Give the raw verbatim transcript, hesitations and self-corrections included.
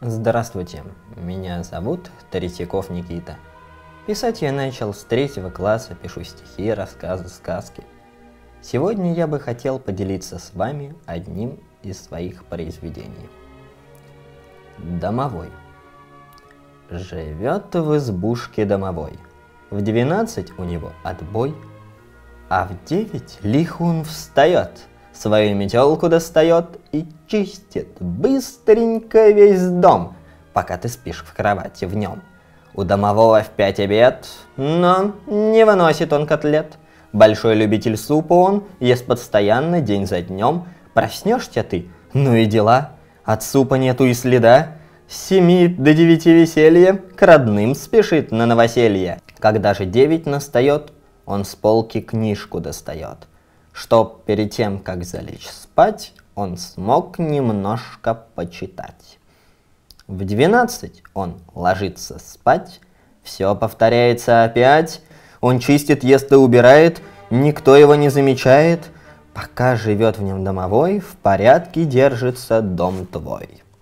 Здравствуйте, меня зовут Третьяков Никита. Писать я начал с третьего класса, пишу стихи, рассказы, сказки. Сегодня я бы хотел поделиться с вами одним из своих произведений. Домовой. Живет в избушке домовой. В двенадцать у него отбой, а в девять лихо он встает, свою метелку достает и чистит быстренько весь дом, пока ты спишь в кровати в нем. У домового в пять обед, но не выносит он котлет. Большой любитель супа он, ест постоянно, день за днем. Проснешься ты, ну и дела, от супа нету и следа. С семи до девяти веселье, к родным спешит на новоселье. Когда же девять настает, он с полки книжку достает, чтоб перед тем, как залечь спать, он смог немножко почитать. В двенадцать он ложится спать, все повторяется опять, он чистит, ест и убирает, никто его не замечает, пока живет в нем домовой, в порядке держится дом твой.